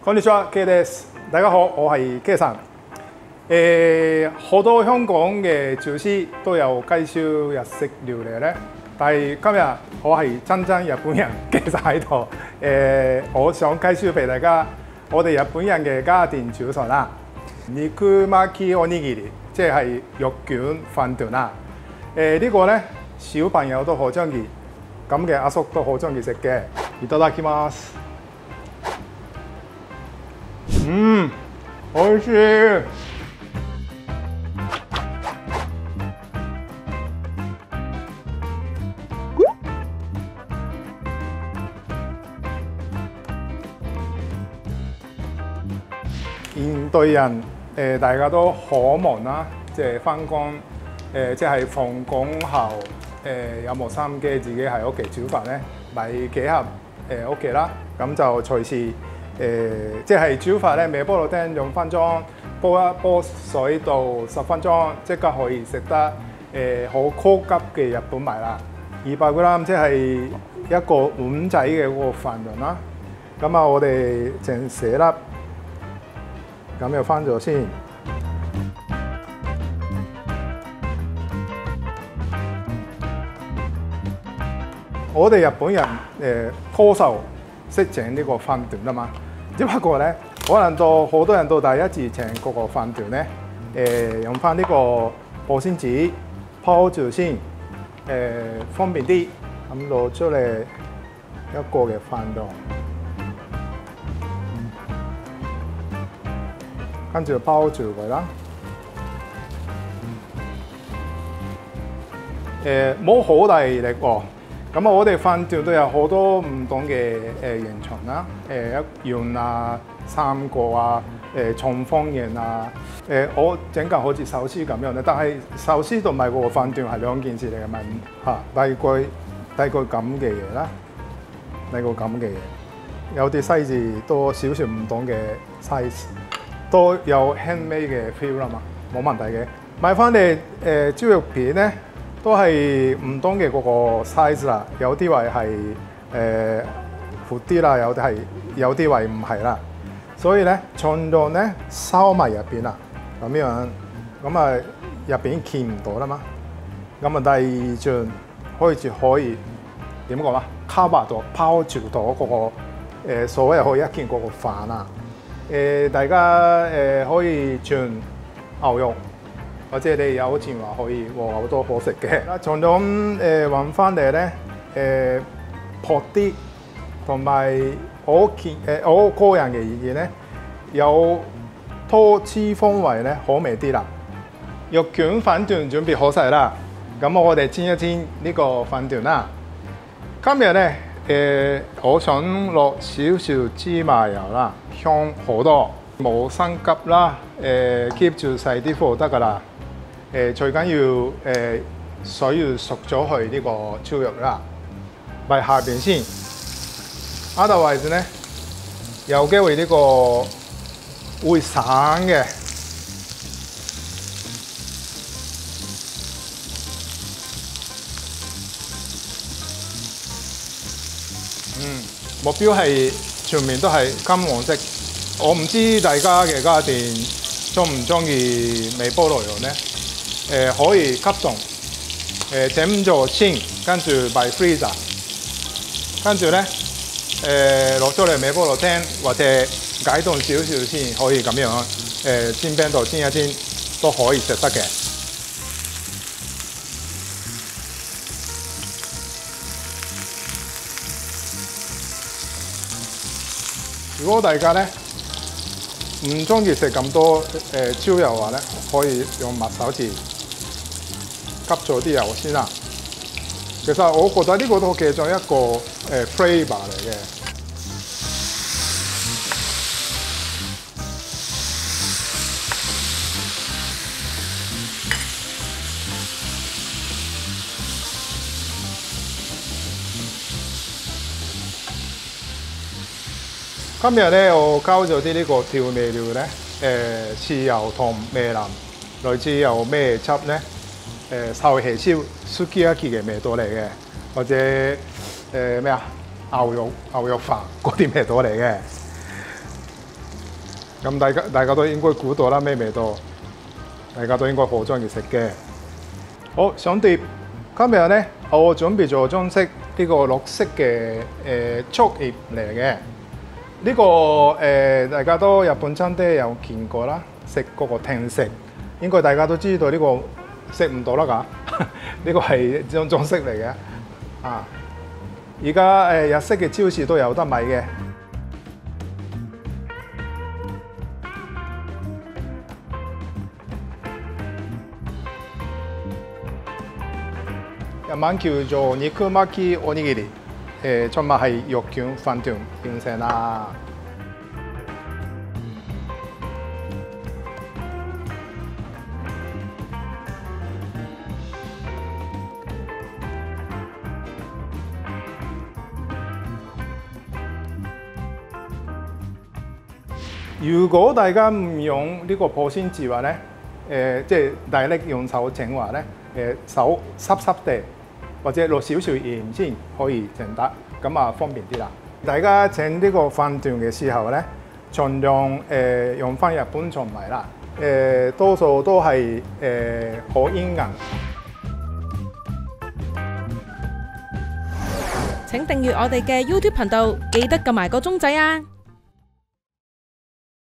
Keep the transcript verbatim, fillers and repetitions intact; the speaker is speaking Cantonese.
こんにちは、K です。大家好，我係 K さん。誒，好多香港嘅廚師都有介紹日式料理咧，但係今日我係真真日本人Kさん喺度。誒，我想介紹俾大家我哋日本人嘅家庭煮飯啦。肉巻きおにぎり，即係肉卷飯團啦。誒呢個咧小朋友都好中意，咁嘅阿叔都好中意食嘅。いただきます。嗯，美味しい。現代人誒、呃、大家都好忙啦，即係翻工誒，即係放工後誒有冇心機自己喺屋企煮飯咧？買幾盒誒屋企啦，咁就隨時誒、呃、即係煮飯咧，微波爐叮兩分鐘，煲一煲水到十分鐘，即刻可以食得誒好、呃、高級嘅日本米啦。二百 gram 即係一個碗仔嘅嗰個飯量啦。咁啊，我哋整四粒。咁又翻咗先。我哋日本人誒多數識整呢個飯團啊嘛，只不過咧，可能到好多人到第一次整嗰個飯團咧，誒、呃、用翻呢個保鮮紙鋪住先，誒、呃、方便啲。咁攞出嚟一個嘅飯檔。跟住包住佢啦。誒冇好大力喎。咁啊，我哋飯團都有好多唔同嘅誒形狀啦。誒一圓啊、三角啊、誒長方形啊。誒我整緊好似壽司咁樣咧，但係壽司同埋個飯團係兩件事嚟嘅嘛嚇。大概大概咁嘅嘢啦，大概咁嘅嘢。有啲 size 都少少唔同嘅 size。都有輕微嘅 feel 啦嘛，冇問題嘅。買翻嚟誒豬肉片咧，都係唔同嘅嗰個 size 啦。有啲位係誒闊啲啦，有啲係有啲位唔係啦。所以咧，盡量咧收埋入邊啦，咁樣咁啊入邊見唔到啦嘛。咁啊第二轉開始可以點講啊 ？cover 到包住到嗰個誒所謂可以一見嗰個飯啊。誒大家誒可以轉牛肉，或者你有錢話可以和牛都好食嘅。從中誒揾翻嚟咧誒薄啲，同埋我見誒我個人嘅意見咧，有多脂肪位咧好味啲啦。肉卷飯團準備好晒啦，咁我哋煎一煎呢個飯團啦。今日咧誒，我想落少少芝麻油啦。香好多，冇心急啦，誒 keep 住細啲火得㗎啦。誒最緊要誒水要熟咗去呢個豬肉啦，咪下邊先。Otherwise 咧，有機會呢個會散嘅。嗯，目標係全面都係金黃色。我唔知大家嘅家電中唔中意微波爐用咧？誒、呃、可以急凍，誒整咗先，跟住擺 freezer， 跟住咧誒落咗嚟微波爐叮或者解凍少少先，可以咁樣誒、呃、煎餅度煎一煎都可以食得嘅。如果大家咧唔中意食咁多誒焦油話咧，可以用抹手指吸咗啲油先啦。其實我覺得呢個都其中一個誒 flavor 嚟嘅。今日咧，我交咗啲呢個調味料咧，誒豉油同味淋，類似有咩汁咧？誒壽喜燒 sukiyaki 嘅味道嚟嘅，或者誒咩啊牛肉牛肉飯嗰啲味道嚟嘅。 咁大家大家都應該估到啦，咩味道？大家都應該好中意食嘅。好，上碟。今日咧，我準備咗裝飾呢個綠色嘅誒竹葉嚟嘅。呢個誒大家都日本餐廳有見過啦，食嗰個聽食，應該大家都知道呢個食唔到啦㗎。呢個係裝裝飾嚟嘅。啊，而家誒日式嘅超市都有得買嘅。日文叫做肉巻きおにぎり，誒中文係肉卷飯團完成啦。如果大家唔用呢個保鮮紙話咧，誒即係大力用手整話咧，誒手濕濕地。或者落少少鹽先可以整得，咁啊方便啲啦。大家整呢個飯團嘅時候咧，盡量誒、呃、用翻日本松米啦，誒、呃、多數都係誒好煙韌。 請訂閱我哋嘅 YouTube 頻道，記得撳埋個鐘仔啊！